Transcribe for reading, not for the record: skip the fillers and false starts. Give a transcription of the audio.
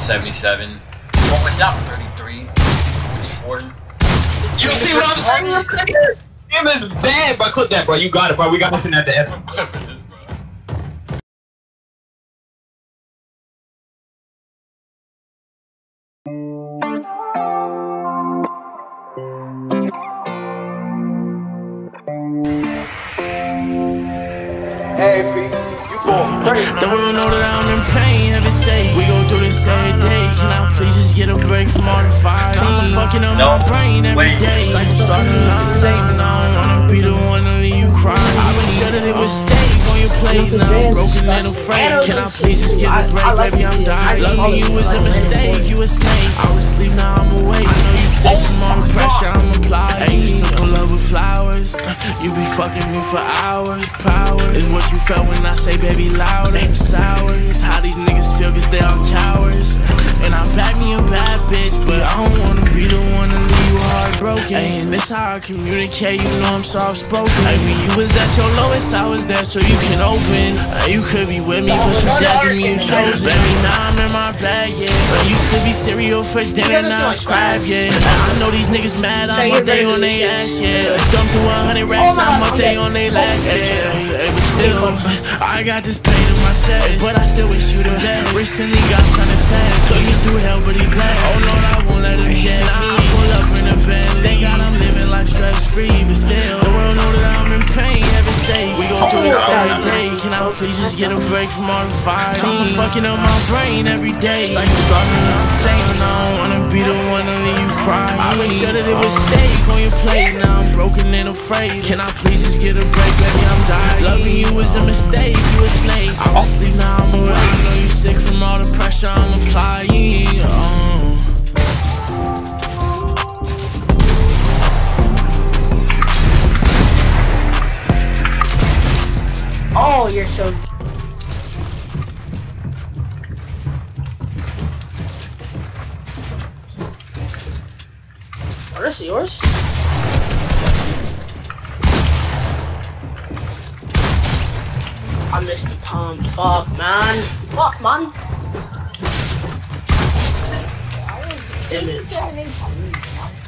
77. Oh, it's not 33. Which one? You see what I'm saying? Him is bad, but clip that, bro. You got it, bro. We got this in at the end. Hey, P, you going crazy. The world know that I'm in pain every day. We gon' do this every day. Can I please just get a break from all the fire? I'm fucking up my brain every day. Cycle starting not the same, and I don't wanna be the one to leave you crying. I've been sure that it was staying on your plate. Now I'm broken and afraid. Can I please just get a break, baby? I'm dying. Loving you was a mistake. You a snake. I was asleep, now I'm awake. I know you stay from all the pressure I'm applying. Ain't you still love with flowers? You be fucking me for hours. Power is what you felt when I say baby loud. Ain't sour. It's how these niggas feel cause they all cowards. And I back me a bad bitch, but I don't wanna be the one to leave you heartbroken. Ay, and this how I communicate, you know I'm soft spoken. Ay, when you was at your lowest, I was there so you can open. You could be with me, but you dead to me, you chose. Baby, now I'm in my bag, yeah. I used to be cereal for dinner, now it's crab, yeah. I know these niggas mad, I'm up they on they ass, yeah. Dump to 100 racks, I'm up they on they last, yeah. But still, I got this pain in my chest, but I still wish you the best. Recently got trying to test, so you through hell, but he blessed. Oh Lord, I won't let him get me. I pull up in a bed. Thank God I'm living life stress free, but still, the world know that I'm in pain every day. We gon' do this every day. Can I please just get a break from all the fire? I'm fucking up my brain every day. Cycle starting not the same, and I don't wanna be the one to leave you crying. I make sure that it was steak on your plate. Now I'm broken and afraid. Can I please just get a break, baby? I'm dying. Loving you was a mistake. You a snake. I was asleep, now I'm awake. I know you sick from all the pressure I'm applying. Oh, you're so. What is yours? I missed the pump. Fuck, man. Fuck, man. Damn it.